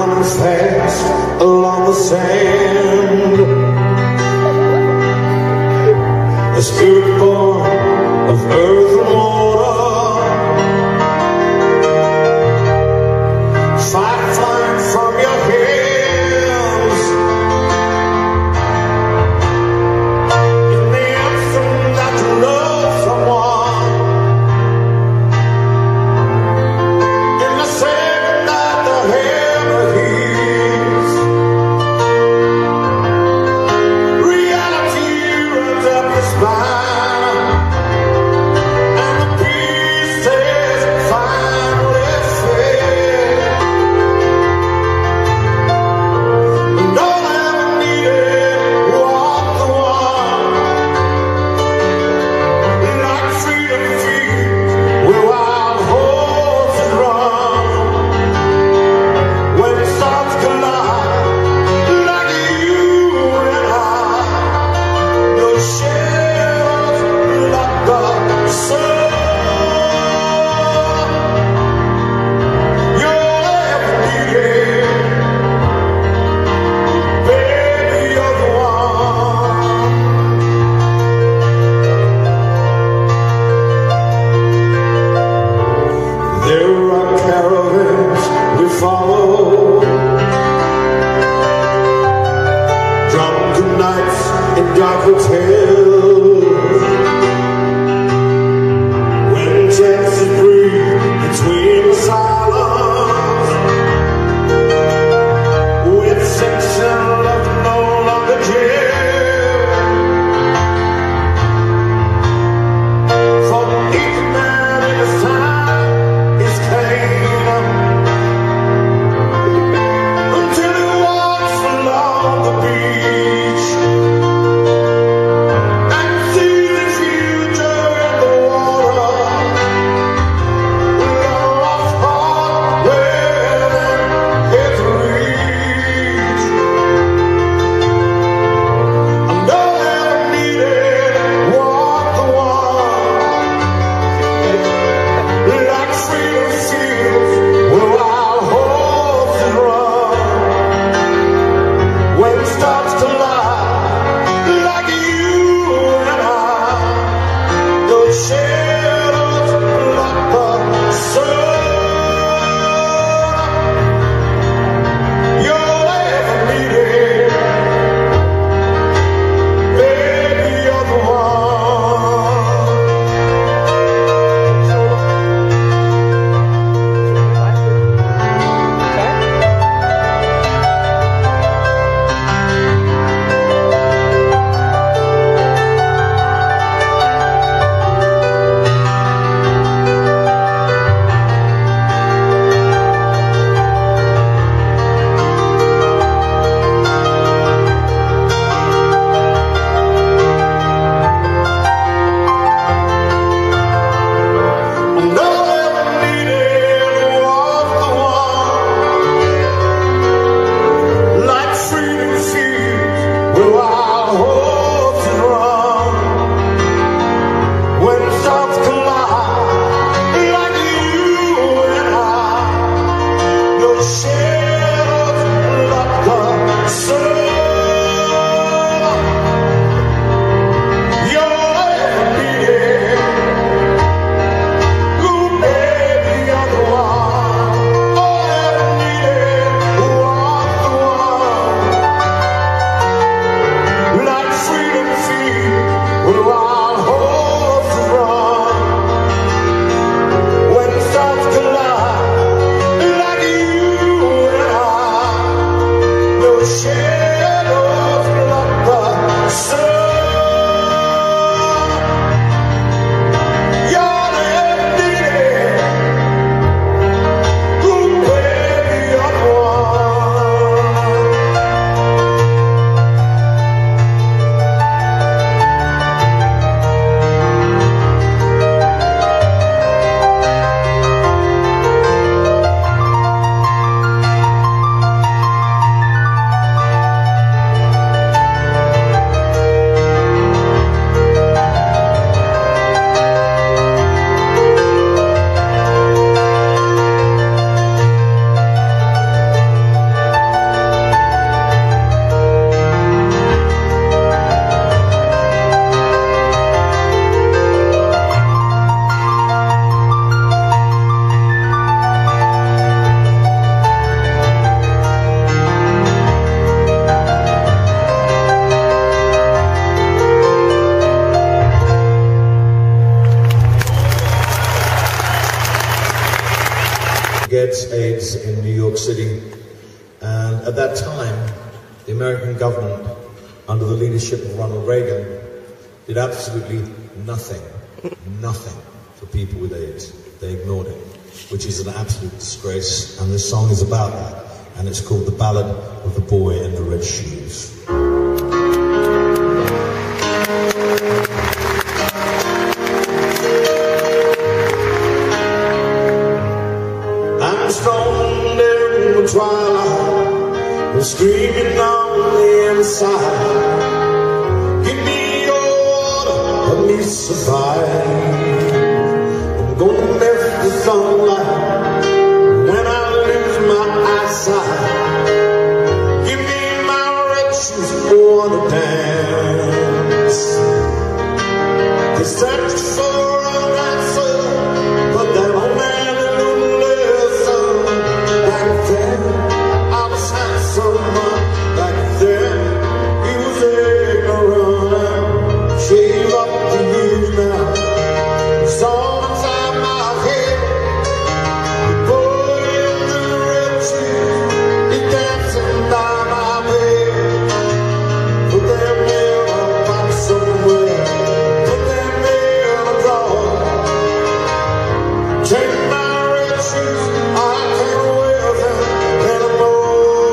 running fast along the sand. A spirit born of earth and water, fire flying from your hands. In the instant that you love someone, in the second that the hammer heals, reality runs up your spine. Follow drunken nights in dark hotels, when chances breathe between the silence, with sex and love no longer jail. For each man in his time is clean. Share And at that time, the American government, under the leadership of Ronald Reagan, did absolutely nothing for people with AIDS. They ignored it, which is an absolute disgrace, and this song is about that, and it's called The Ballad of the Boy in the Red Shoes. I'm stoned in the twilight, I'm screaming on the inside. Give me your water, let me survive. I'm gonna miss the sunlight when I lose my eyesight. Give me my red shoes, I wanna dance. They searched for an answer, but that old man didn't listen. Back then, I was handsome. Back then, he was ignorant. Shave up the years now. It's all inside my head. The boy in the red shoes, he's dancing by my bed. Put them in a box somewhere. Put them in a drawer. Take my red shoes, I can't wear them anymore.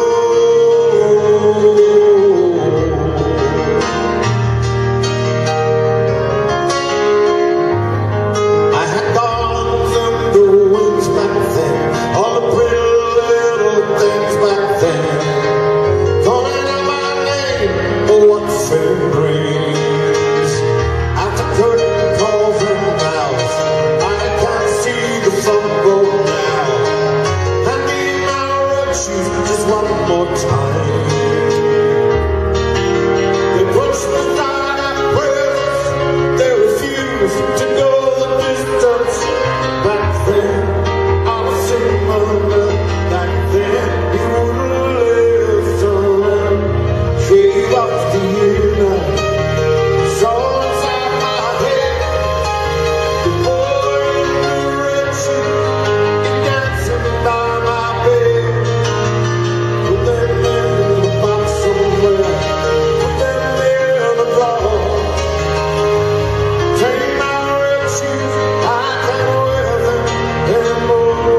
I had darlings and the wings back then, all the pretty little things back then, calling out my name, oh what fairy dreams. After curtain calls and bows, I can't see the sun go now. I need my red shoes just one more time. They push me down at prayers, they refuse to go the distance. Back then, I was sitting under. Back then, you wouldn't listen. Shave off the year now. It's all inside my head. The boy in the red shoes, he's dancing by my bed. Put them in a box somewhere. Put them in a drawer. Take my red shoes, I can't wear them anymore.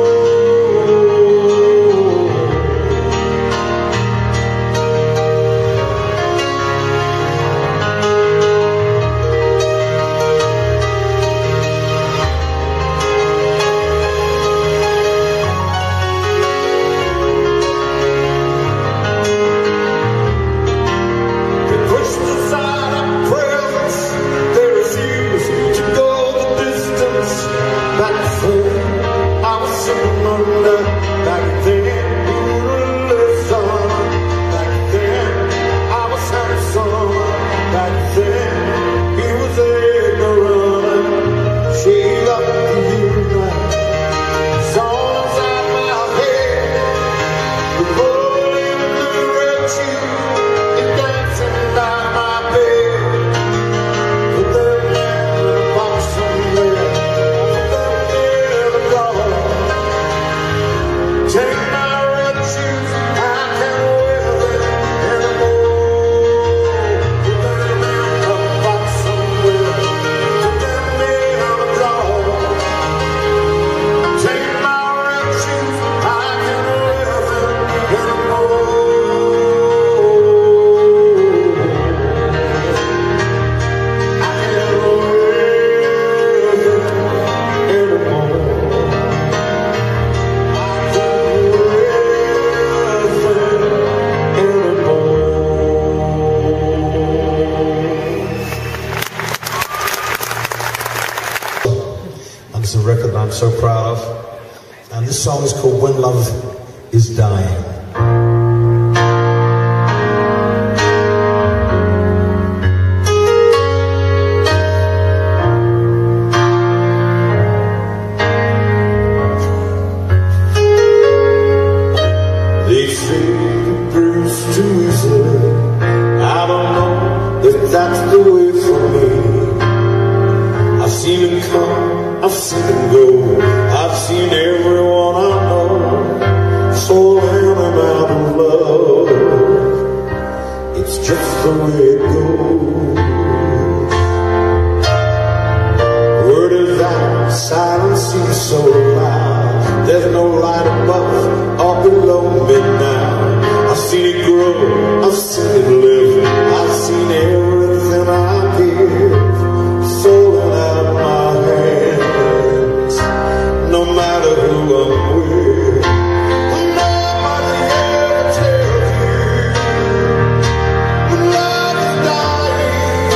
They push me aside at presence, they refuse to go the distance. Back then, I was sitting under. Back then, you wouldn't listen. Back then, I was handsome. Back then, he was ignorant. Shave up the year now. It's all inside my head. The boy in the red shoes, he's dancing by my bed. Put them in a box somewhere. Put them in a drawer. Take my red shoes, I can't wear them anymore. Put them in a box somewhere. Put them in a drawer. Take my red shoes, I can't wear them anymore. I can't wear them anymore. I can't wear them anymore. And it's a record that I'm so proud of. And this song is called When Love Is Dying. They say Bruce too easy. I don't know if that's the way for me. I've seen him come, I've seen him go. I've seen everyone I know. So am I. love, it's just the way it goes. Word is out, silence seems so loud. There's no light above or below me now. I've seen it grow, I've seen it live, I've seen everything I give falling out of my hands. No matter who I'm with, nobody ever tells you when love is dying.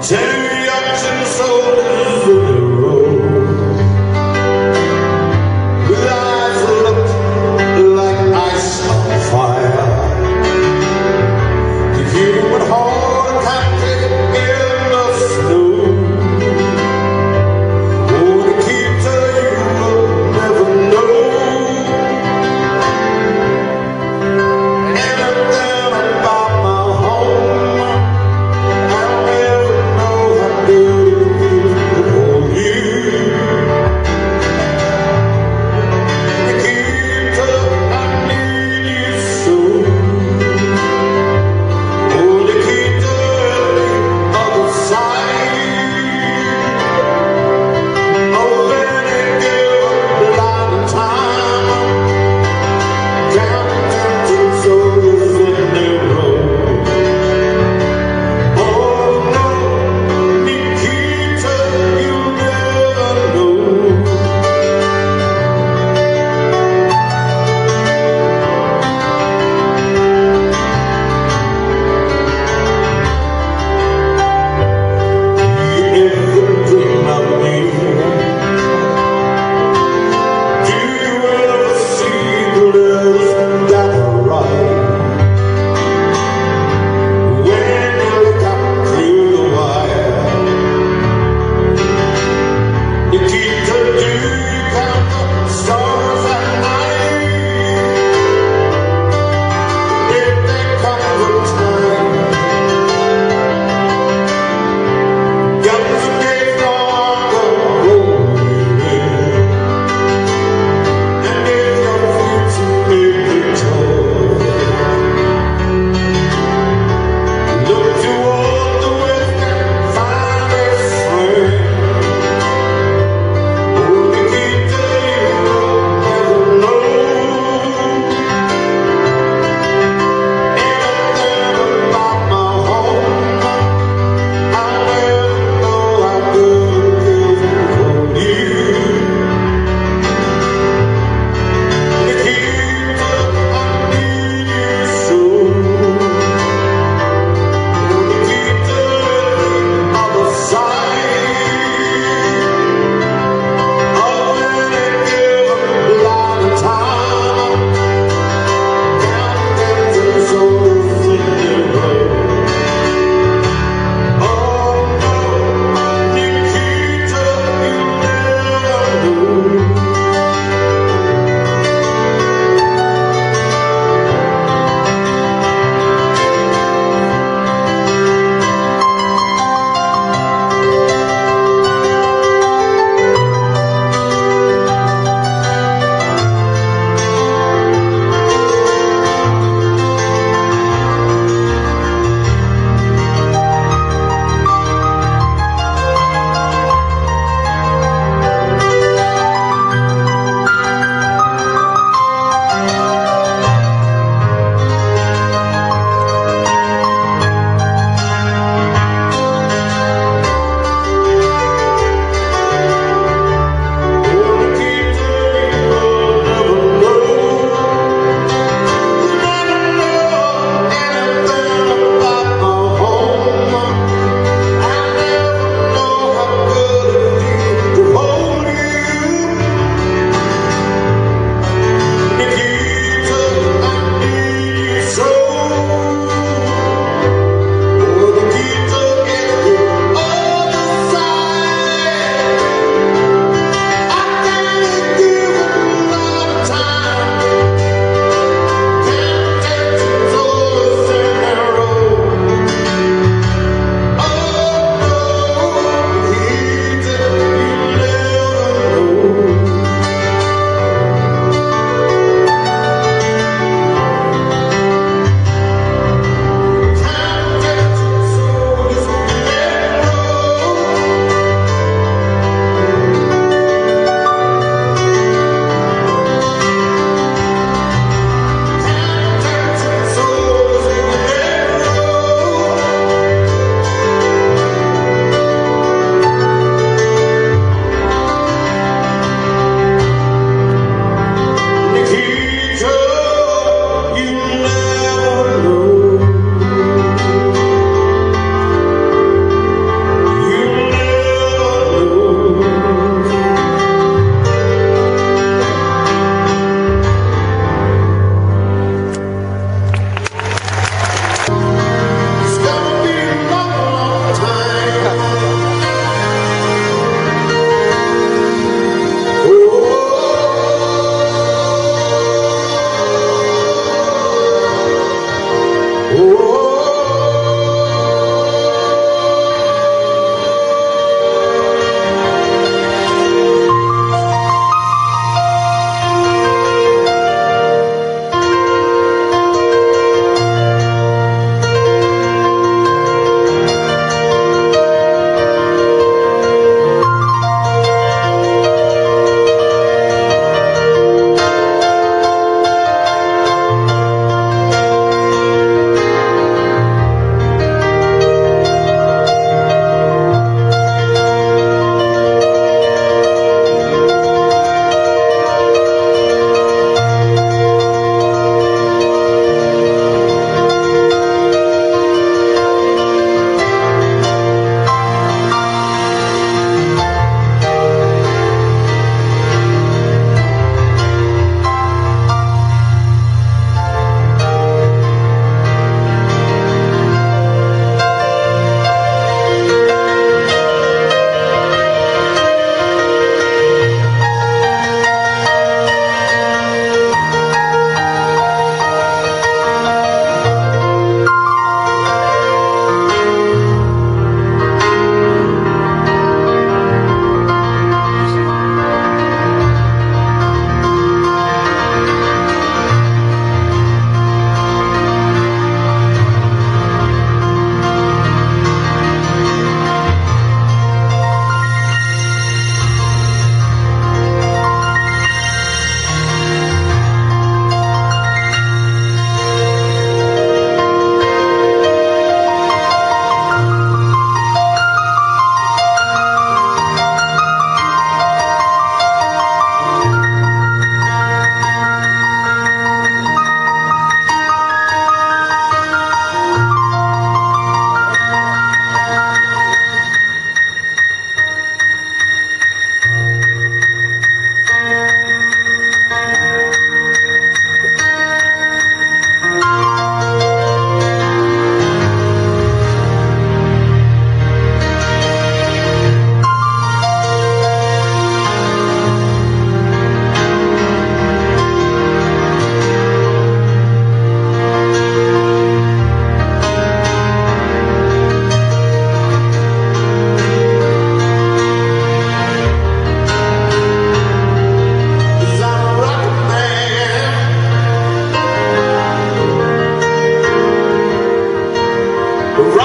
Two young soldiers in the road, with eyes that looked like ice on fire. The human heart captive in the snow. Oh, the key to you will never know. Anything about my home, I'll never know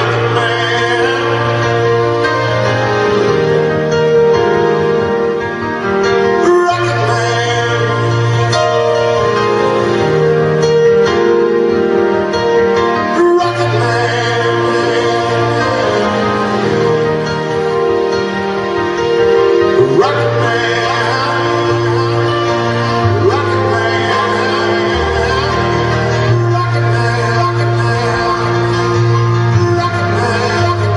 Rocket man,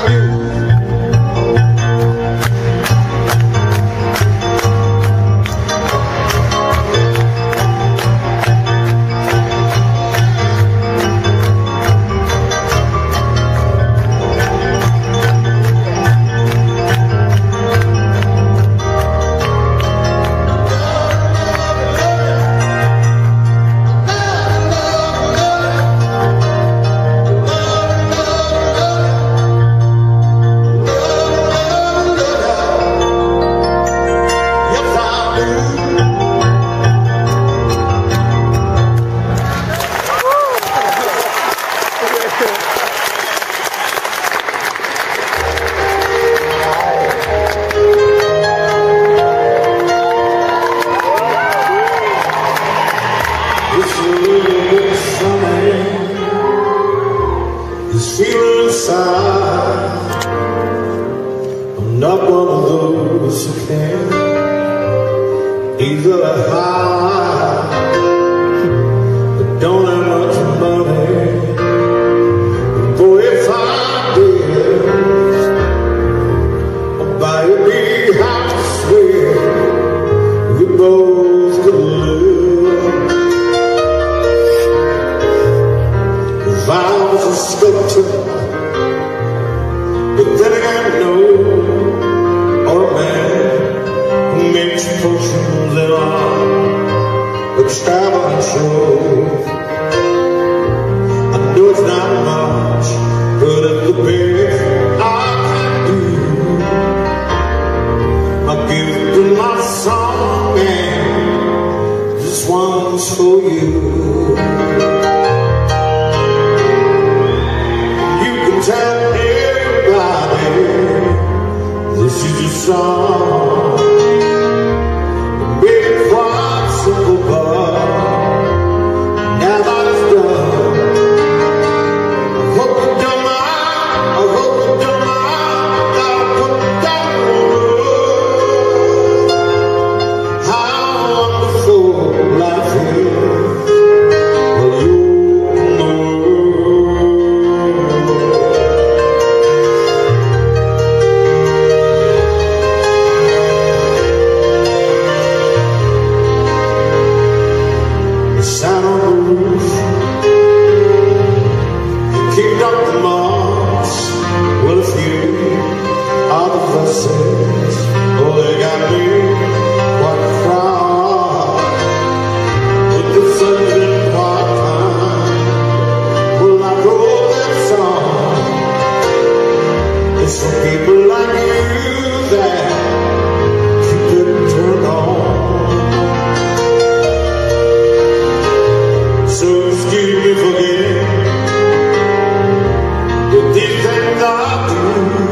I'm not one of those who can either hide but don't have much money. Boy, if I did, I'd buy a big house where we both could live. If I was a sculptor, but then again, no, or a man who makes potions that are extravagant show. I know it's not much, but it's the best I can do. I'll give it to my song, and this one's for you. You can tell this is a song, maybe quite simple, but now that it's done, I hope you don't mind, I hope you don't mind, gotta put down the road. How wonderful life is, well, you know. Sat on the roof, you kicked up the moss. Well, a few other verses, oh, they got me quite proud. But the sun's been quite kind. Well, I wrote that song. It's for people like you that keep it turned on. So excuse me for getting the things that I do.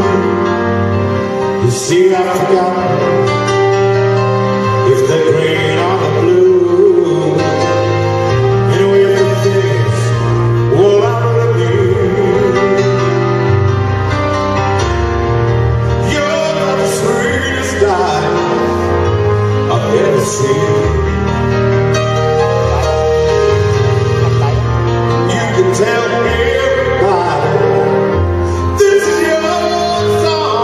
You see, I've forgotten if they're green or the blue. Anyway, if the things what I really need, you're the sweetest guy I've ever seen. Tell everybody this is your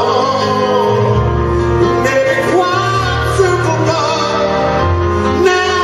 song. Maybe quite simple, but now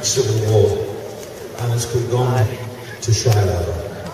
Civil War, and it's called Gone to Shiloh.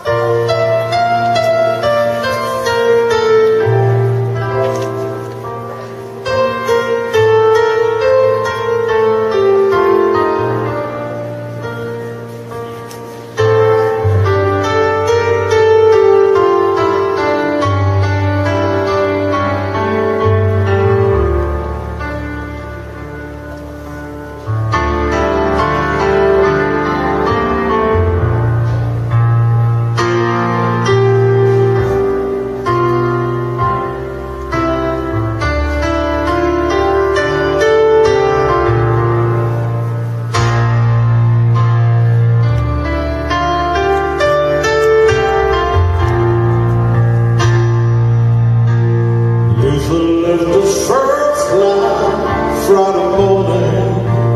Friday morning,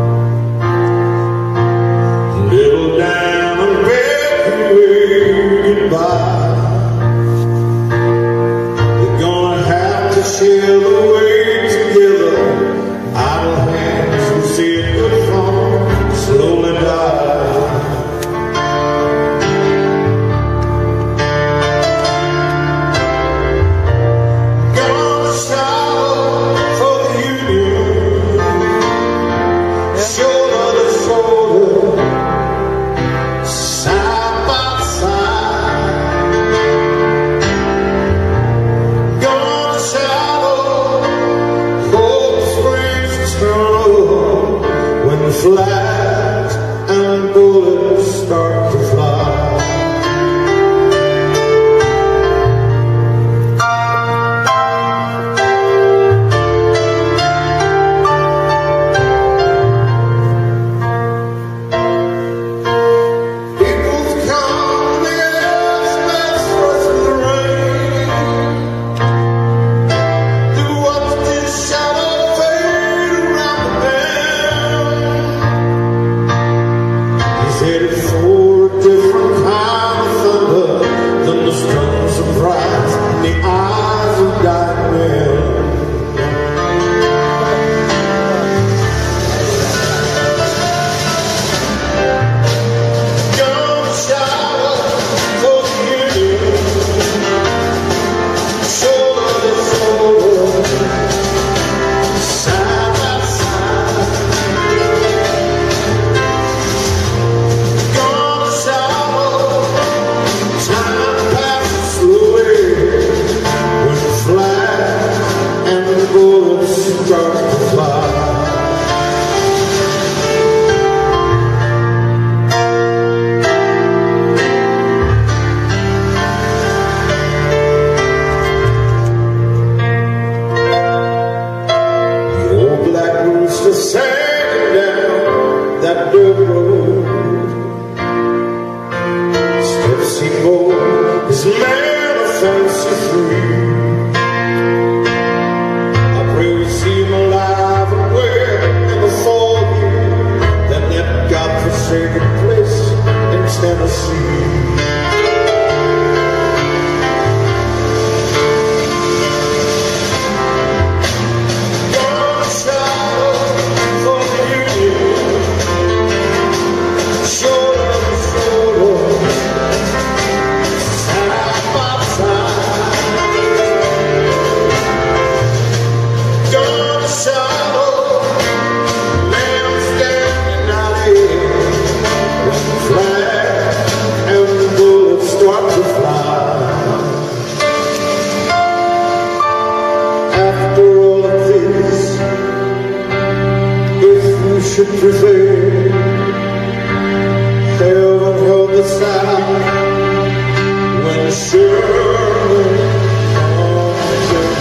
little down and bed, goodbye. We're gonna have to share the way together. Idle hands who see it good from slowly die. Gonna shout for the Union, shoulder to shoulder, side by side. Gonna shout, hope springs eternal when the flags and bullets start to fly. Headed for a different kind of thunder than the strums of pride in the eyes of dying men. Gonna shout for the Union, shoulder to shoulder, side by side. Time passes slowly when the flag and the bullets start to fly. The old black rooster sang down that dirt road. Steps he bore his man of fancy free. I pray we see him alive and well in the fall year that godforsaken place in Tennessee. Gonna shout for the Union, shoulder to shoulder, side by side. Gonna shout, man standing out here when the flag and the bullets start to fly. After all of this, if we should prevail, heaven help the South when Sherman comes in.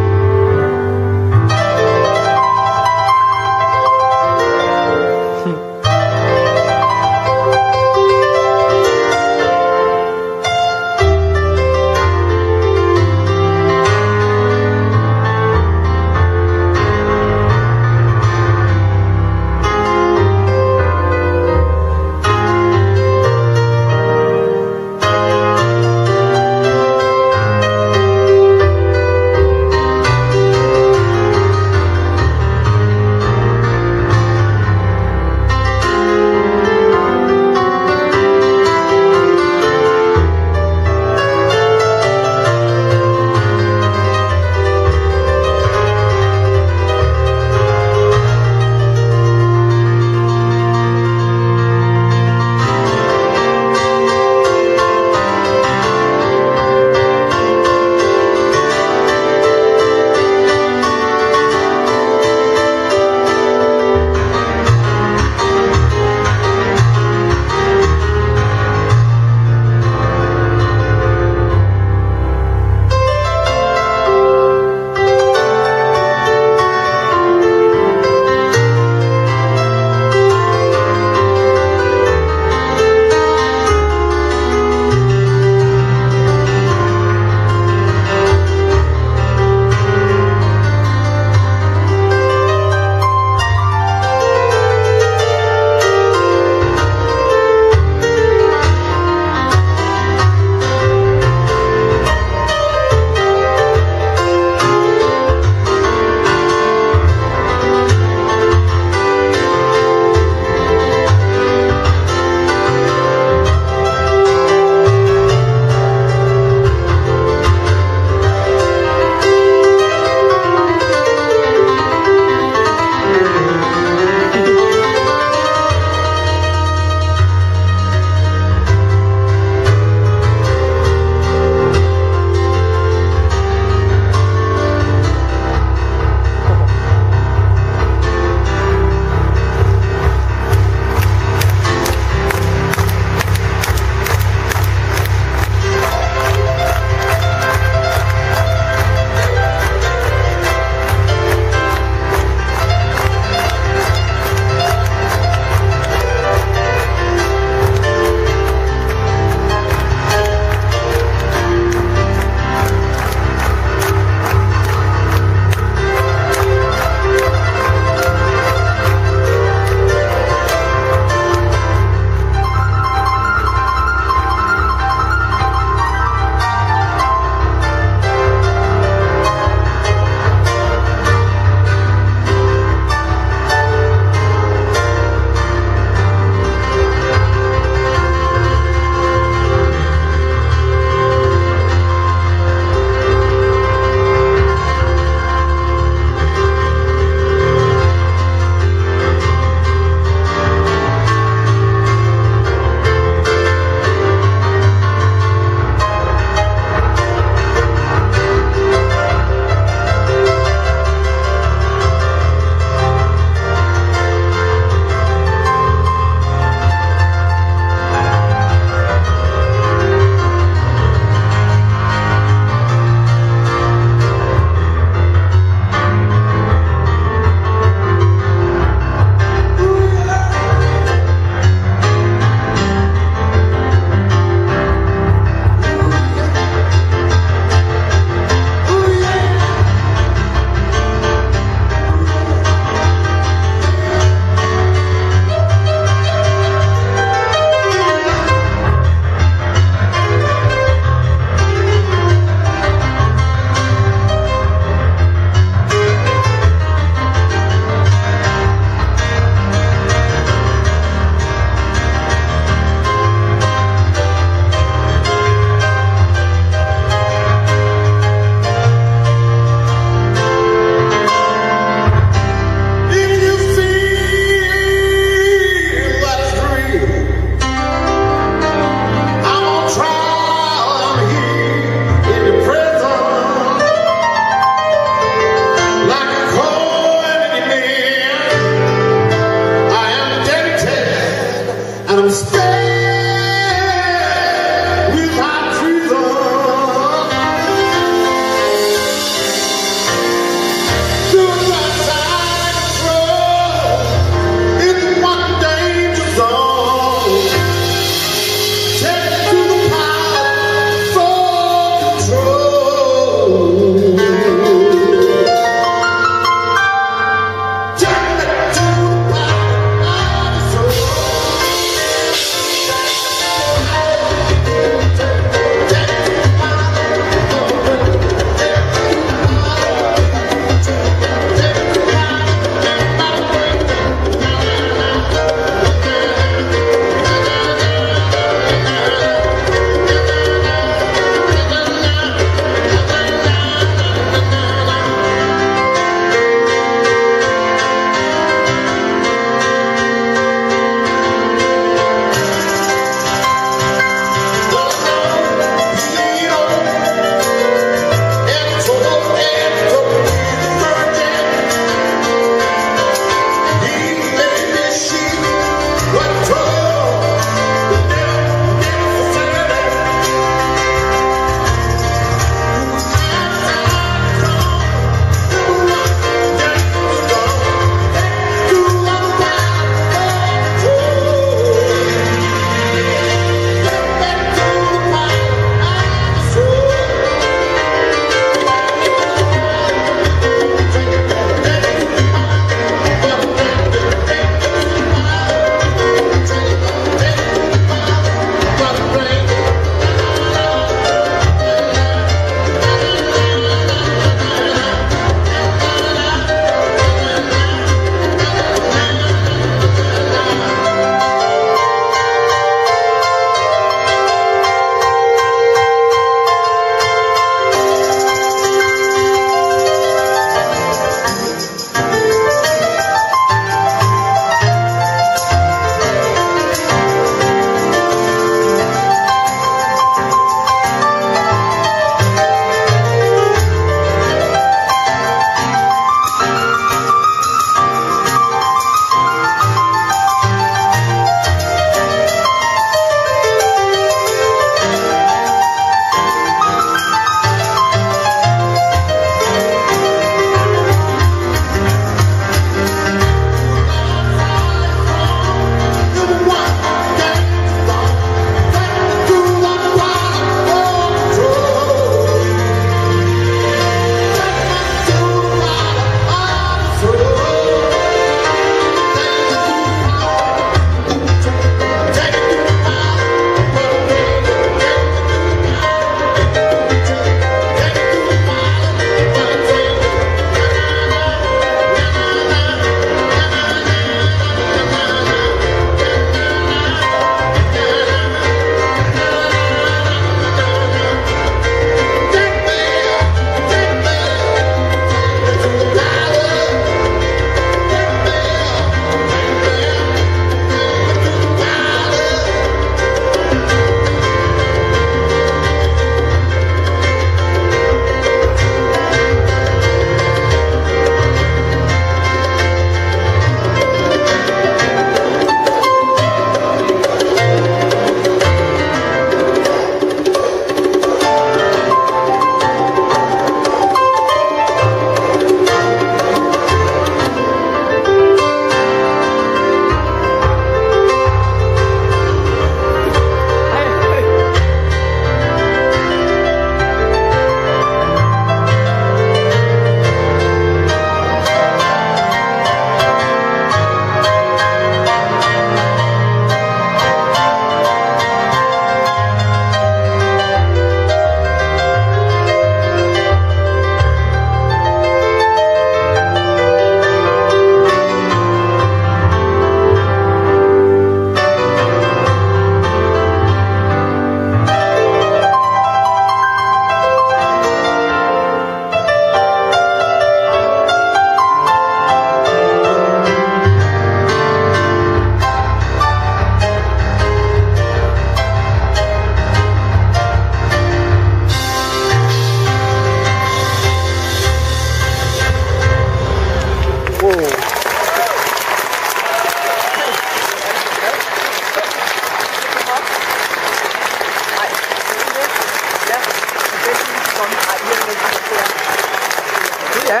yeah.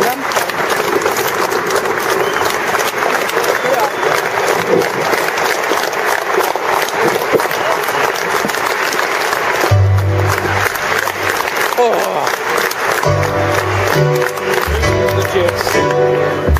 Oh. The jets.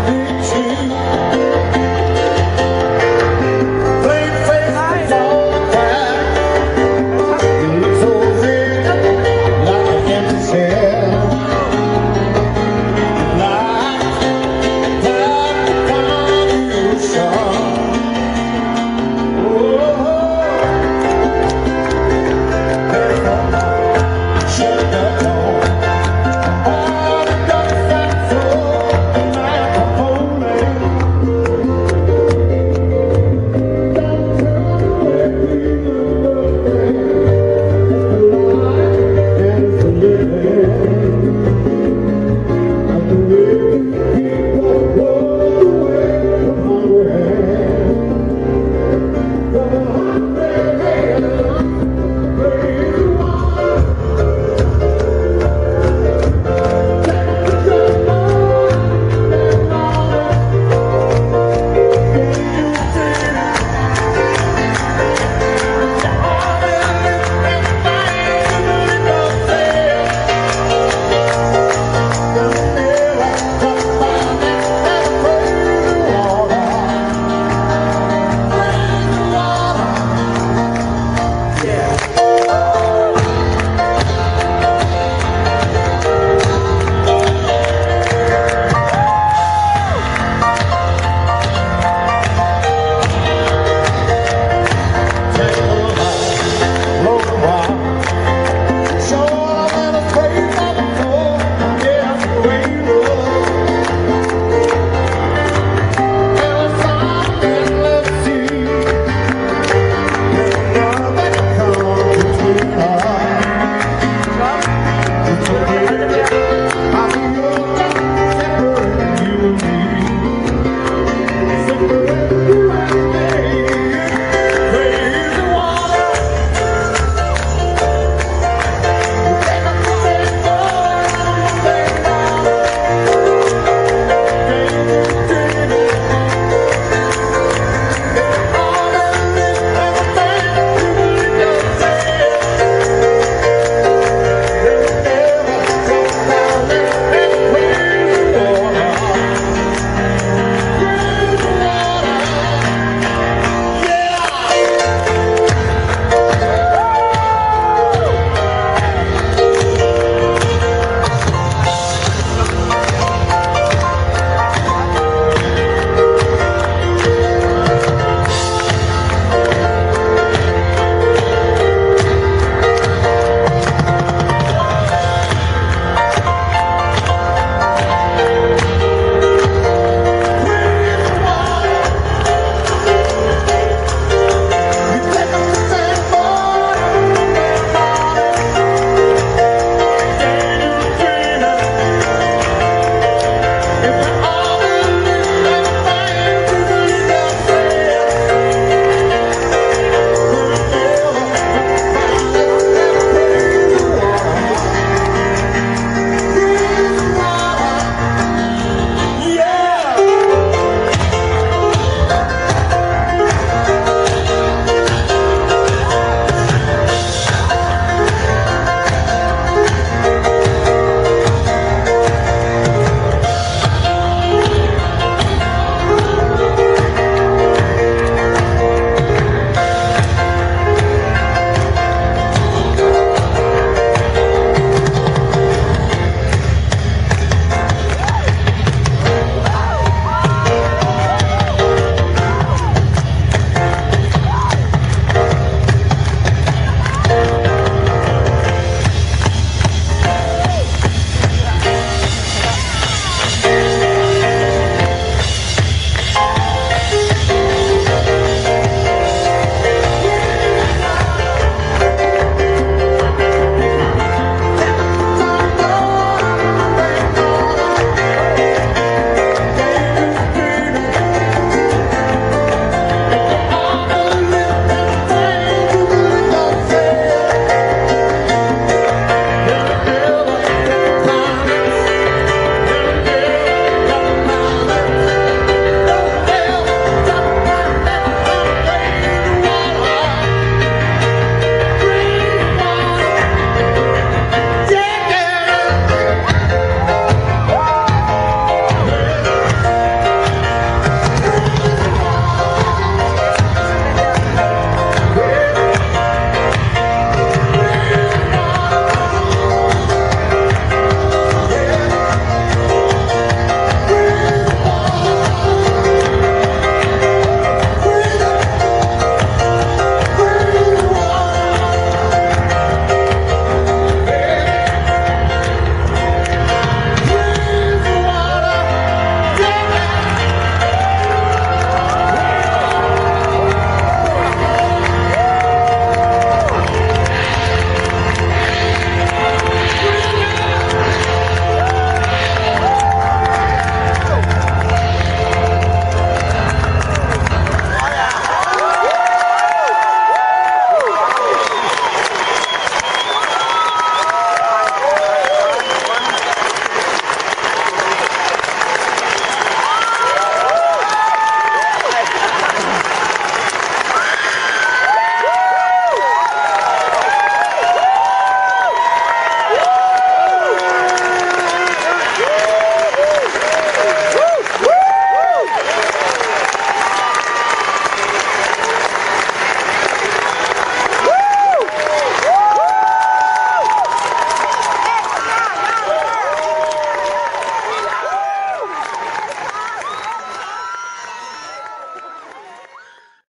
be true.